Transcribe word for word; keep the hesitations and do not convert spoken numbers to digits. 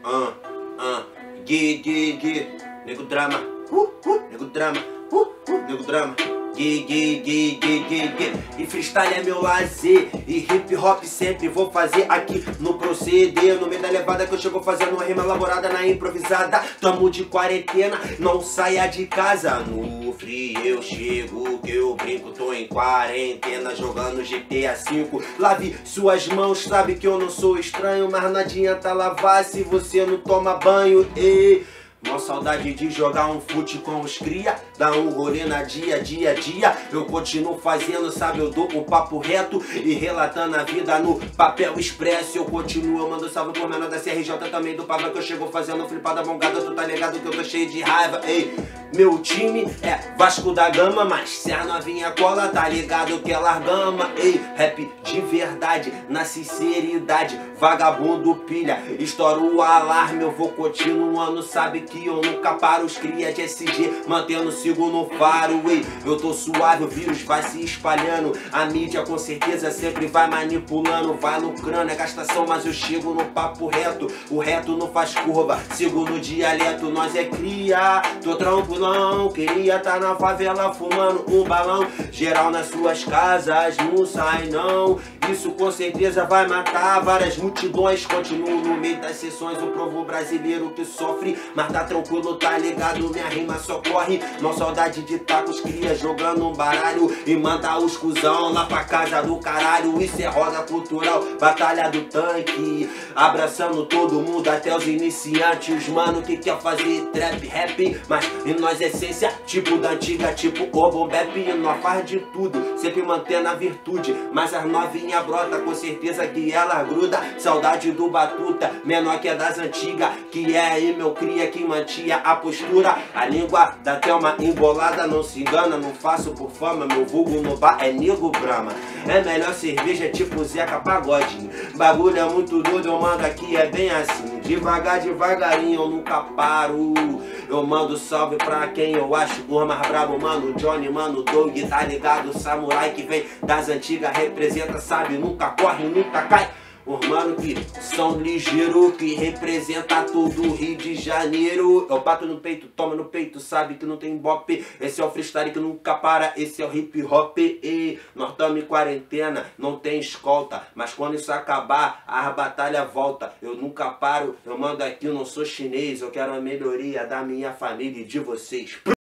Ah, ah, gui, gui, gui, nego drama, uh, uh, nego drama, uh, uh, nego drama, gui, gui, gui, gui, gui, gui. E freestyle é meu lazer, e hip hop sempre vou fazer aqui no proceder. No meio da levada que eu chego fazendo uma rima elaborada na improvisada. Tamo de quarentena, não saia de casa. No frio eu chego, que eu brinco, tô em quarentena jogando G T A cinco. Lave suas mãos, sabe que eu não sou estranho, mas não adianta lavar se você não toma banho. E mó saudade de jogar um fute com os cria, dar um rolê na dia, dia, dia. Eu continuo fazendo, sabe, eu dou o papo reto e relatando a vida no papel expresso. Eu continuo, eu mando salve por menor da C R J também do Pava, que eu chego fazendo flipada bongada. Tu tá ligado que eu tô cheio de raiva, ei. Meu time é Vasco da Gama, mas se a novinha cola, tá ligado que é largama. Ei, rap de verdade, na sinceridade, vagabundo pilha, estouro o alarme. Eu vou continuando, sabe que eu nunca paro. Os cria de S G, mantendo sigo no faro. Ei, eu tô suave, o vírus vai se espalhando. A mídia com certeza sempre vai manipulando, vai lucrando, é gastação, mas eu chego no papo reto. O reto não faz curva, sigo no dialeto, nós é cria. Tô tranquilão, queria tá na favela fumando um balão. Geral nas suas casas, não sai não. Isso com certeza vai matar várias multidões. Continuo no meio das sessões, o povo brasileiro que sofre, mas tá tranquilo, tá ligado, minha rima só corre. Não saudade de tacos, cria jogando um baralho e manda os cuzão lá pra casa do caralho. Isso é roda cultural, batalha do tanque, abraçando todo mundo, até os iniciantes. Mano que quer fazer trap, rap, mas em nós essência, tipo da antiga, tipo Urban Bap. E nós faz de tudo, sempre mantendo a virtude, mas as novinha brota, com certeza que ela gruda. Saudade do Batuta, menor que é das antigas, que é aí meu cria que mantinha a postura. A língua dá até uma embolada, não se engana, não faço por fama, meu vulgo no bar é nego brama. É melhor cerveja tipo Zeca Pagodinho, bagulho é muito doido, eu mando aqui, é bem assim, devagar, devagarinho, eu nunca paro. Eu mando salve pra quem eu acho o mais brabo, mano Johnny, mano Doug, tá ligado? Samurai que vem das antigas, representa, sabe, nunca corre, nunca cai. Os mano que são ligeiro, que representa todo o Rio de Janeiro. Eu bato no peito, toma no peito, sabe que não tem bope. Esse é o freestyle que nunca para, esse é o hip hop. E nós estamos em quarentena, não tem escolta, mas quando isso acabar, a batalha volta. Eu nunca paro, eu mando aqui, eu não sou chinês, eu quero a melhoria da minha família e de vocês.